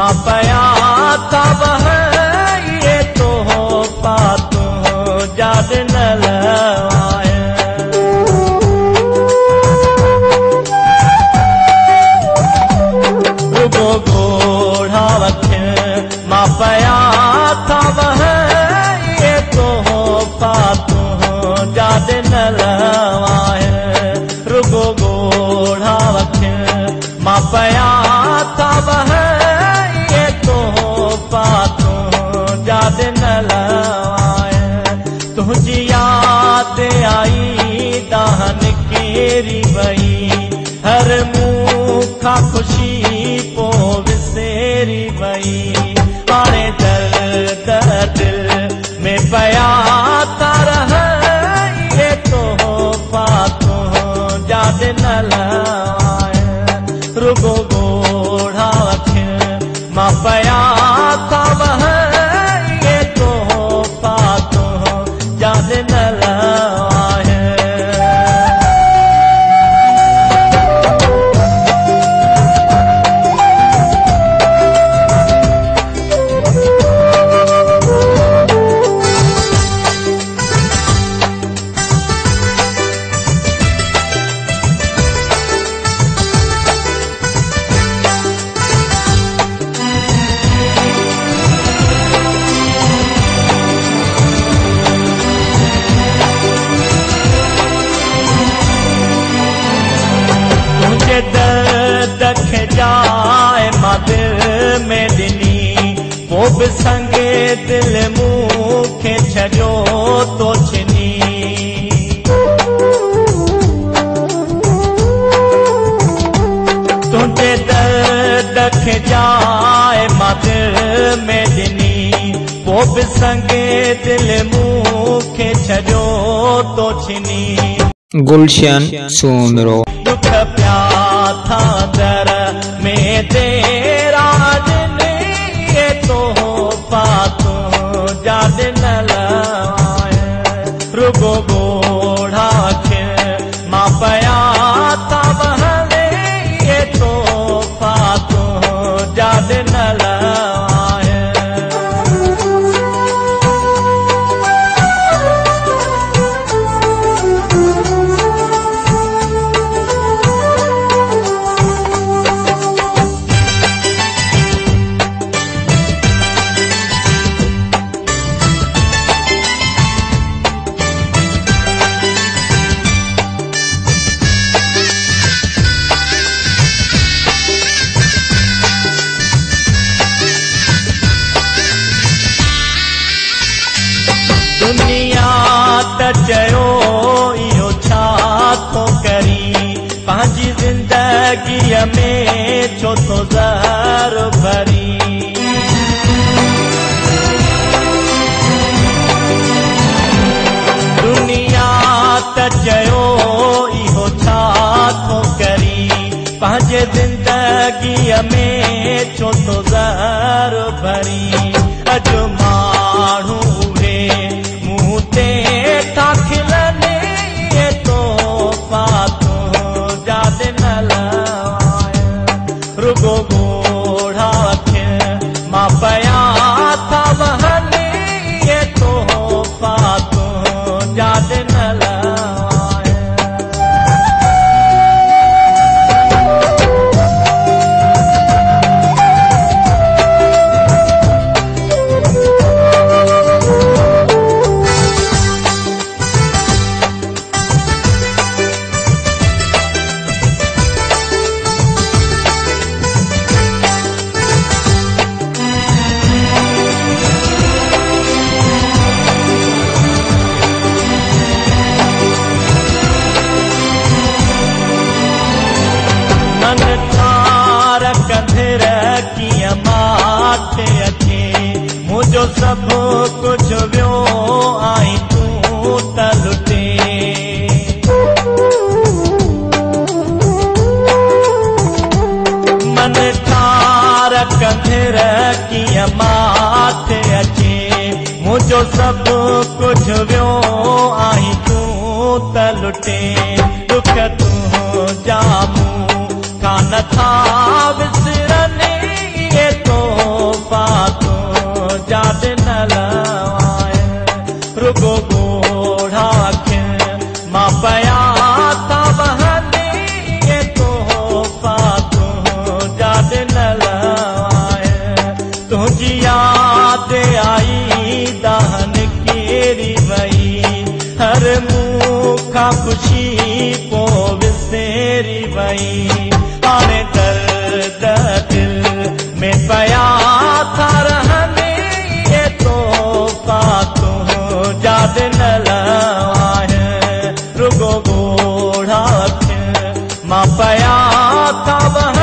मां पया था वह ये तो पातू याद न लवाए रुगो गोढ़ा वखे मां पया था वह ये तो पातू याद न लवाए रुगो गोढ़ा वखे मां पया था वह ये तो पातू याद न लवाए तुझी याद आई दाहन केरी वई हर मुँह खा खुशी पो विसेरी वई हाणे दर्द दिल में पया था रह ये तो पातू याद न लवाए रुगो गोढ़ा वखे मां पया था वह ये तो पातू याद न लवाए दख जाए मां दिल में दिनी वो भी संगे दिल मुखे छो तो छिनी तुझे दख जाए मां दिल में दिनी वो भी संगे दिल मुखे छो तो छिनी गुलशन सोनरो दुख प्या था दर में तेरा दिन ये तो पातू याद न लवाए रुगो गोढ़ा के मां पया था वह ये तो पातू याद न लवाए दुनिया तचयो इहो छा थो करी पंहिंजी ज़िंदगीअ में छो तो ज़हर भरी दुनिया तचयो इहो छा थो करी पंहिंजे ज़िंदगीअ में छो तो ज़हर भरी अॼु माण्हू था खिलने ये तो पातू याद न लवाए रुगो गोढ़ा वखे मां पया था वह ये तो पातू याद न लवाए मुझो सब कुछ वियो आई तू त लुटे मन ठार कंधर कीअं माथे अचे मुझो सब कुछ वियो आई तू त लुटे दुख तू जामू कान था विसरने ये तो वई हाणे दर्द दिल में पया था रहने ये तो तुझा दिल रुगो गोढ़ा मां पया था वह